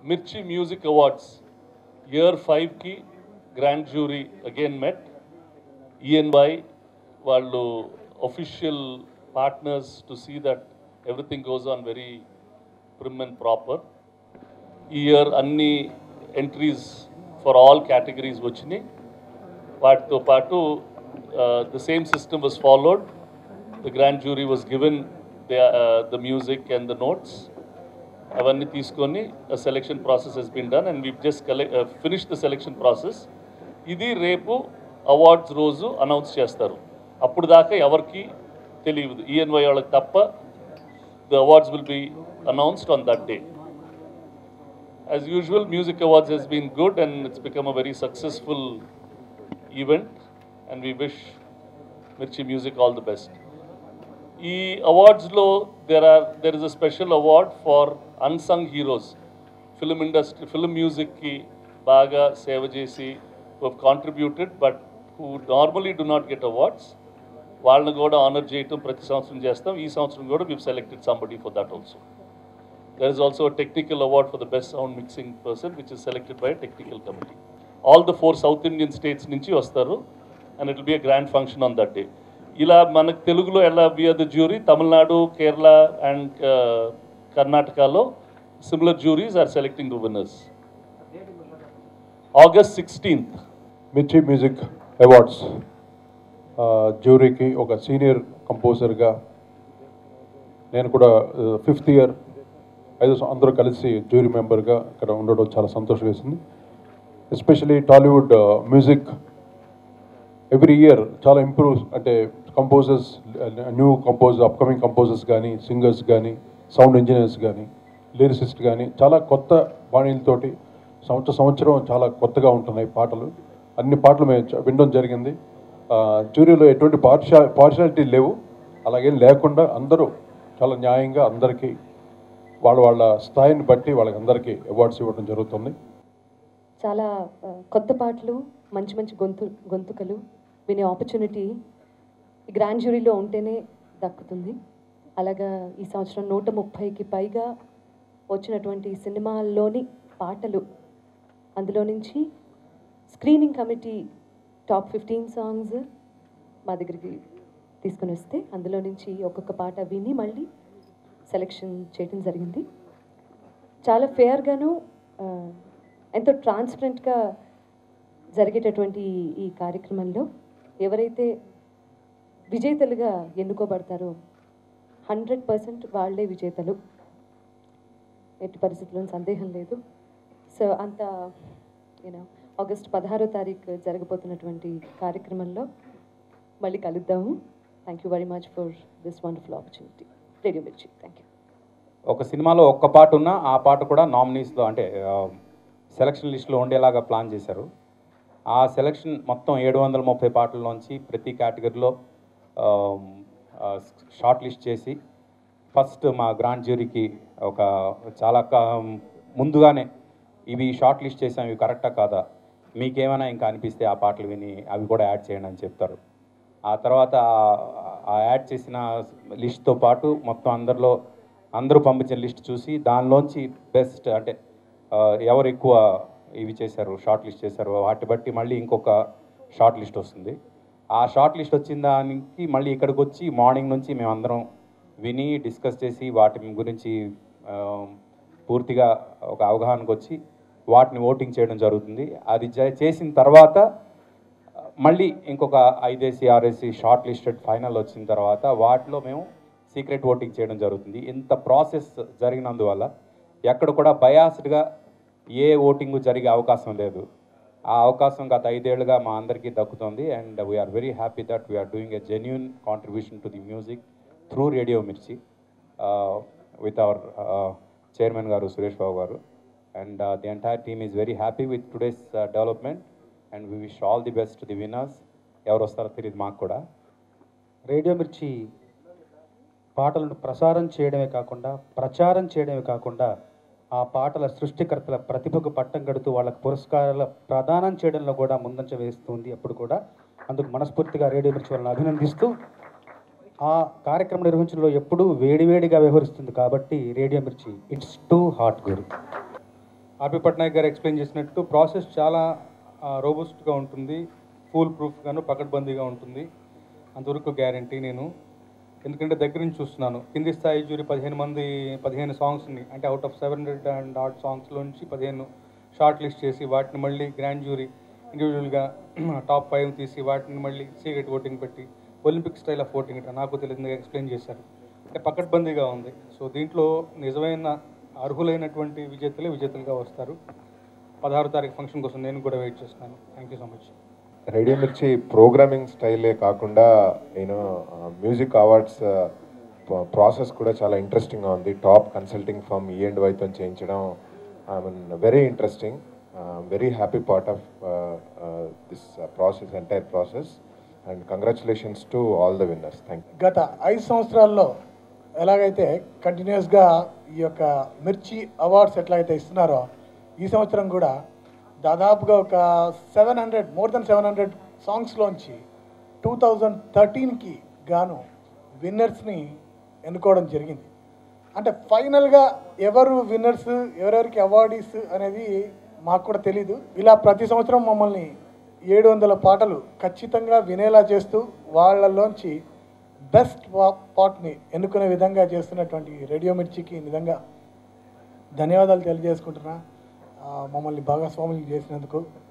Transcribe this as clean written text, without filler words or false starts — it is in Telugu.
Mirchi Music Awards Year 5 ki Grand Jury again met. ENY వాళ్ళు official partners to see that everything goes on very prim and proper. ఈ ఇయర్ అన్ని ఎంట్రీస్ ఫర్ ఆల్ కేటగిరీస్ వచ్చినాయి. వాటితో పాటు the same system was followed. The grand jury was given the music and the notes. అవన్నీ తీసుకొని selection process has been done and we just finish the selection process. ఇది రేపు అవార్డ్స్ రోజు అనౌన్స్ చేస్తారు. అప్పుడు దాకా ఎవరికి తెలియదు, ఈఎన్వై వాళ్ళకి తప్ప. The awards will be announced on that day. As usual, Music Awards has been good and it's become a very successful event and we wish Mirchi Music all the best. Ee awards lo there is a special award for unsung heroes. Film industry, film music ki baga seva chesi who have contributed but who normally do not get awards. వాళ్ళని కూడా ఆనర్ చేయటం ప్రతి సంవత్సరం చేస్తాం. ఈ సంవత్సరం కూడా we've selected somebody for that also. There is also a technical award for the best sound mixing person, which is selected by a technical committee. All the 4 South Indian states nunchi vastaru and it will be a grand function on that day. Ila manaku Telugulo ella we are the jury, Tamil Nadu, Kerala and Karnataka lo similar juries are selecting the winners. August 16th. Mirchi Music Awards jury ki oka senior composer ga nenu kuda 5th year అందరూ కలిసి జ్యూరీ మెంబర్గా ఇక్కడ ఉండడం చాలా సంతోషం వేసింది. Especially Tollywood music every year చాలా ఇంప్రూవ్, అంటే కంపోజర్స్, న్యూ అప్కమింగ్ కంపోజర్స్ కానీ, సింగర్స్ కానీ, సౌండ్ ఇంజనీర్స్ కానీ, లిరిసిస్ట్ కానీ చాలా కొత్త బాణీలతోటి సంవత్సరం చాలా కొత్తగా ఉంటున్నాయి పాటలు. అన్ని పాటలు మేము వినడం జరిగింది. జ్యూరీలో ఎటువంటి పార్షాలిటీ లేవు, అలాగే లేకుండా అందరూ చాలా న్యాయంగా అందరికీ వాళ్ళ స్థాయిని బట్టి వాళ్ళందరికీ అవార్డ్స్ ఇవ్వడం జరుగుతుంది. చాలా కొత్త పాటలు, మంచి మంచి గొంతుకలు వినే ఆపర్చునిటీ ఈ గ్రాండ్ జ్యూరీలో ఉంటేనే దక్కుతుంది. అలాగా ఈ సంవత్సరం 130కి పైగా వచ్చినటువంటి సినిమాల్లోని పాటలు, అందులో నుంచి స్క్రీనింగ్ కమిటీ టాప్ 15 సాంగ్స్ మా దగ్గరికి తీసుకుని వస్తే అందులో నుంచి ఒక్కొక్క పాట విని మళ్ళీ సెలెక్షన్ చేయడం జరిగింది. చాలా ఫేర్గాను ఎంతో ట్రాన్స్పరెంట్గా జరిగేటటువంటి ఈ కార్యక్రమంలో ఎవరైతే విజేతలుగా ఎన్నుకోబడతారో 100% వాళ్ళే విజేతలు, ఎట్టి పరిస్థితుల్లో సందేహం లేదు. సో అంత ఆగస్ట్ 16వ తారీఖు జరగబోతున్నటువంటి కార్యక్రమంలో మళ్ళీ కలుద్దాము. Thank you very much for this wonderful opportunity. Radio Mirchi, thank you. ఒక సినిమాలో ఒక్క పాట ఉన్నా ఆ పాట కూడా నామినీస్లో, అంటే సెలక్షన్ లిస్ట్లో ఉండేలాగా ప్లాన్ చేశారు. ఆ సెలక్షన్ మొత్తం 730 పాటల్లోంచి ప్రతి కేటగిరీలో షార్ట్ లిస్ట్ చేసి ఫస్ట్ మా గ్రాండ్ జ్యూరీకి ఒక చాలా ముందుగానే ఇవి షార్ట్ లిస్ట్ చేసాం, ఇవి కరెక్టా కాదా, మీకేమైనా ఇంకా అనిపిస్తే ఆ పాటలు విని అవి కూడా యాడ్ చేయండి అని చెప్తారు. ఆ తర్వాత ఆ యాడ్ చేసిన లిస్ట్తో పాటు మొత్తం అందరూ పంపించిన లిస్ట్ చూసి దానిలోంచి బెస్ట్, అంటే ఎవరు ఎక్కువ ఇవి చేశారు, షార్ట్ లిస్ట్ చేశారు, వాటి బట్టి మళ్ళీ ఇంకొక షార్ట్ లిస్ట్ వస్తుంది. ఆ షార్ట్ లిస్ట్ వచ్చిన దానికి మళ్ళీ ఇక్కడికి వచ్చి మార్నింగ్ నుంచి మేమందరం విని డిస్కస్ చేసి వాటి గురించి పూర్తిగా ఒక అవగాహనకు వచ్చి వాటిని ఓటింగ్ చేయడం జరుగుతుంది. అది చేసిన తర్వాత మళ్ళీ ఇంకొక 5 షార్ట్ లిస్టెడ్ ఫైనల్ వచ్చిన తర్వాత వాటిలో మేము సీక్రెట్ ఓటింగ్ చేయడం జరుగుతుంది. ఇంత ప్రాసెస్ జరిగినందువల్ల ఎక్కడ కూడా బయాస్డ్గా ఏ ఓటింగ్ జరిగే అవకాశం లేదు. ఆ అవకాశం గత 5 ఏళ్ళుగా మా అందరికీ దక్కుతుంది. And we are very happy that we are doing a genuine contribution to the music through radio Mirchi with our chairman garu Suresh Babu garu. And the entire team is very happy with today's development and we wish all the best to the winners. ఎవరు వస్తారో తెలియదు మాకు కూడా. రేడియో మిర్చి పాటలను ప్రసారం చేయడమే కాకుండా ప్రచారం చేయడమే కాకుండా ఆ పాటల సృష్టికర్తల ప్రతిభకు పట్టం కడుతూ వాళ్ళకి పురస్కారాల ప్రదానం చేయడంలో కూడా ముందంజ వేస్తుంది అప్పుడు కూడా. అందుకు మనస్ఫూర్తిగా రేడియో మిర్చి వాళ్ళని అభినందిస్తూ ఆ కార్యక్రమం నిర్వహించడంలో ఎప్పుడూ వేడివేడిగా వ్యవహరిస్తుంది కాబట్టి radio Mirchi it's too hot guru. R P Patnaik garu explain చేసినట్టు ప్రాసెస్ చాలా రోబస్ట్గా ఉంటుంది, ఫూల్ ప్రూఫ్గాను పకడ్బందీగా ఉంటుంది, అంతవరకు గ్యారంటీ నేను. ఎందుకంటే దగ్గర నుంచి చూస్తున్నాను. కింది స్థాయి జ్యూరీ 15 సాంగ్స్ని, అంటే అవుట్ ఆఫ్ 700 అండ్ ఆర్ట్ సాంగ్స్లోంచి 15 షార్ట్ లిస్ట్ చేసి వాటిని మళ్ళీ గ్రాండ్ జ్యూరీ ఇండివిజువల్గా టాప్ 5 తీసి వాటిని మళ్ళీ సీక్రెట్ ఓటింగ్ పెట్టి ఒలింపిక్ స్టైల్ ఆఫ్ ఓటింగ్ నాకు తెలియదు ఎక్స్ప్లెయిన్ చేశారు. అంటే పకడ్బందీగా ఉంది. సో దీంట్లో నిజమైన అర్హులైనటువంటి విజేతలుగా వస్తారు. 16వ తారీఖు ఫంక్షన్ కోసం నేను కూడా వెయిట్ చేస్తున్నాను. Thank you so much. Radio Mirchi programming స్టైలే కాకుండా మ్యూజిక్ అవార్డ్స్ ప్రాసెస్ కూడా చాలా ఇంట్రెస్టింగ్గా ఉంది. టాప్ కన్సల్టింగ్ ఫర్మ్ E&Yతో చేయించడం very interesting. Very happy part of this process, entire process. And congratulations to all the winners. Thank you. గత 5 సంవత్సరాల్లో ఎలాగైతే కంటిన్యూస్గా ఈ యొక్క మిర్చి అవార్డ్స్ ఎట్లాగైతే ఇస్తున్నారో, ఈ సంవత్సరం కూడా దాదాపుగా ఒక 700 మోర్ దెన్ 700 సాంగ్స్లోంచి 2013కి గాను విన్నర్స్ని ఎన్నుకోవడం జరిగింది. అంటే ఫైనల్గా ఎవరు విన్నర్స్, ఎవరెవరికి అవార్డీస్ అనేది మాకు కూడా తెలీదు. ఇలా ప్రతి సంవత్సరం మమ్మల్ని 700 పాటలు ఖచ్చితంగా వినేలా చేస్తూ వాళ్ళలోంచి బెస్ట్ పాట్ని ఎన్నుకునే విధంగా చేస్తున్నటువంటి రేడియో మిర్చికి నిజంగా ధన్యవాదాలు తెలియజేసుకుంటున్నా, మమ్మల్ని భాగస్వాములు చేసినందుకు.